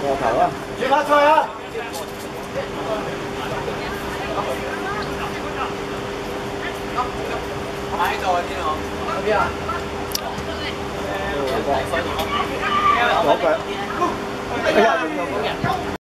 我頭啊！轉翻出去啊！擺喺度先喎。嗰邊啊？左腳。哎呀！